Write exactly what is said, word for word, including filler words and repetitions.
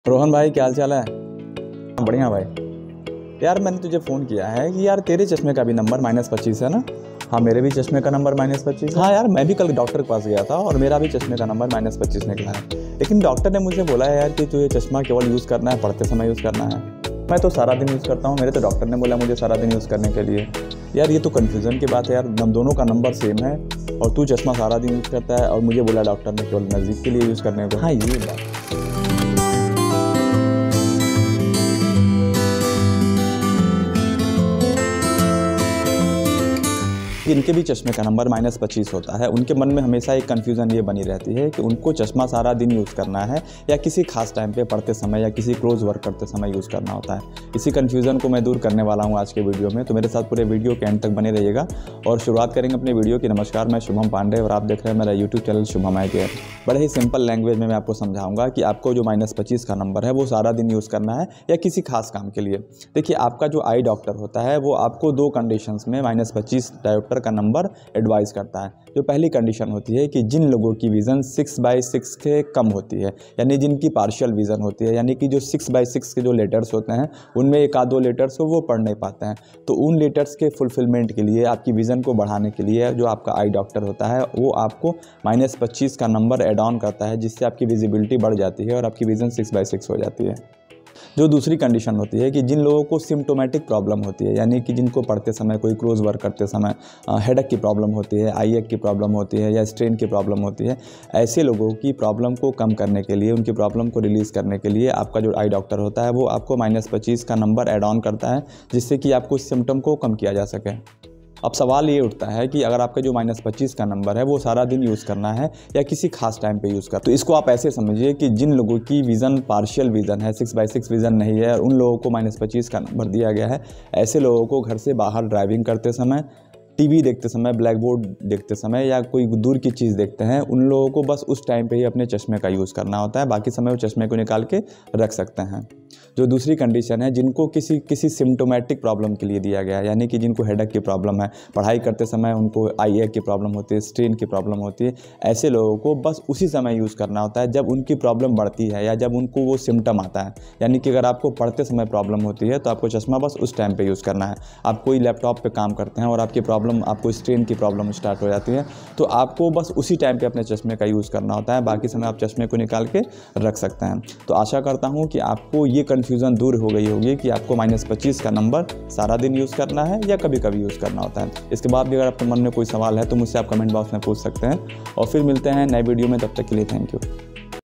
रोहन भाई, क्या हाल चाल है? बढ़िया भाई। यार मैंने तुझे फ़ोन किया है कि यार तेरे चश्मे का भी नंबर माइनस पच्चीस है ना? हाँ, मेरे भी चश्मे का नंबर माइनस पच्चीस है। हाँ यार, मैं भी कल डॉक्टर के पास गया था और मेरा भी चश्मे का नंबर माइनस पच्चीस निकला है। लेकिन डॉक्टर ने मुझे बोला है यार कि तुझे चश्मा केवल यूज़ करना है, पढ़ते समय यूज़ करना है। मैं तो सारा दिन यूज़ करता हूँ, मेरे तो डॉक्टर ने बोला मुझे सारा दिन यूज़ करने के लिए। यार ये तो कन्फ्यूज़न की बात है यार, हम दोनों का नंबर सेम है और तू चश्मा सारा दिन यूज़ करता है और मुझे बोला डॉक्टर ने केवल नज़दीक के लिए यूज़ करने को। हाँ, ये बात जिनके भी चश्मे का नंबर माइनस पच्चीस होता है उनके मन में हमेशा एक कन्फ्यूज़न ये बनी रहती है कि उनको चश्मा सारा दिन यूज़ करना है या किसी खास टाइम पे पढ़ते समय या किसी क्लोज वर्क करते समय यूज़ करना होता है। इसी कन्फ्यूज़न को मैं दूर करने वाला हूँ आज के वीडियो में, तो मेरे साथ पूरे वीडियो के एंड तक बने रहिएगा। और शुरुआत करेंगे अपने वीडियो की। नमस्कार, मैं शुभम पांडे और आप देख रहे हैं मेरा YouTube channel Shubham eye care. बड़े ही सिंपल लैंग्वेज में मैं आपको समझाऊंगा कि आपको जो माइनस पच्चीस का नंबर है वो सारा दिन यूज़ करना है या किसी खास काम के लिए। देखिए, आपका जो आई डॉक्टर होता है वो आपको दो कंडीशंस में माइनस पच्चीस डायोप्टर का नंबर एडवाइस करता है। जो पहली कंडीशन होती है कि जिन लोगों की विज़न सिक्स बाई सिक्स के कम होती है, यानी जिनकी पार्शियल विज़न होती है, यानी कि जो सिक्स बाई सिक्स के जो लेटर्स होते हैं उनमें एक आध दो लेटर्स को वो पढ़ नहीं पाते हैं, तो उन लेटर्स के फुलफिलमेंट के लिए, आपकी विज़न को बढ़ाने के लिए जो आपका आई डॉक्टर होता है वो आपको माइनस पच्चीस का नंबर एड ऑन करता है, जिससे आपकी विजिबिलिटी बढ़ जाती है और आपकी विज़न सिक्स बाई सिक्स हो जाती है। जो दूसरी कंडीशन होती है कि जिन लोगों को सिम्टोमेटिक प्रॉब्लम होती है, यानी कि जिनको पढ़ते समय, कोई क्लोज वर्क करते समय हेडेक की प्रॉब्लम होती है, आई एक की प्रॉब्लम होती है या स्ट्रेन की प्रॉब्लम होती है, ऐसे लोगों की प्रॉब्लम को कम करने के लिए, उनकी प्रॉब्लम को रिलीज़ करने के लिए आपका जो आई डॉक्टर होता है वो आपको माइनस पच्चीस का नंबर ऐड ऑन करता है, जिससे कि आपको इस सिम्टम को कम किया जा सके। अब सवाल ये उठता है कि अगर आपका जो माइनस पच्चीस का नंबर है वो सारा दिन यूज़ करना है या किसी खास टाइम पे यूज़ करना, तो इसको आप ऐसे समझिए कि जिन लोगों की विज़न पार्शियल विज़न है, सिक्स बाई सिक्स विज़न नहीं है, उन लोगों को माइनस पच्चीस का नंबर दिया गया है। ऐसे लोगों को घर से बाहर ड्राइविंग करते समय, टीवी देखते समय, ब्लैक बोर्ड देखते समय या कोई दूर की चीज़ देखते हैं, उन लोगों को बस उस टाइम पे ही अपने चश्मे का यूज़ करना होता है, बाकी समय वो चश्मे को निकाल के रख सकते हैं। जो दूसरी कंडीशन है, जिनको किसी किसी सिम्टोमेटिक प्रॉब्लम के लिए दिया गया है, यानी कि जिनको हेडेक की प्रॉब्लम है, पढ़ाई करते समय उनको आई एक की प्रॉब्लम होती है, स्ट्रेन की प्रॉब्लम होती है, ऐसे लोगों को बस उसी समय यूज़ करना होता है जब उनकी प्रॉब्लम बढ़ती है या जब उनको वो सिम्टम आता है। यानी कि अगर आपको पढ़ते समय प्रॉब्लम होती है तो आपको चश्मा बस उस टाइम पर यूज़ करना है। आप कोई लैपटॉप पर काम करते हैं और आपकी प्रॉब्लम, आपको स्ट्रेन की प्रॉब्लम स्टार्ट हो जाती है, तो आपको बस उसी टाइम पे अपने चश्मे का यूज़ करना होता है, बाकी समय आप चश्मे को निकाल के रख सकते हैं। तो आशा करता हूँ कि आपको ये कन्फ्यूज़न दूर हो गई होगी कि आपको माइनस पच्चीस का नंबर सारा दिन यूज़ करना है या कभी कभी यूज़ करना होता है। इसके बाद भी अगर आपके मन में कोई सवाल है तो मुझसे आप कमेंट बॉक्स में पूछ सकते हैं और फिर मिलते हैं नए वीडियो में। तब तक के लिए थैंक यू।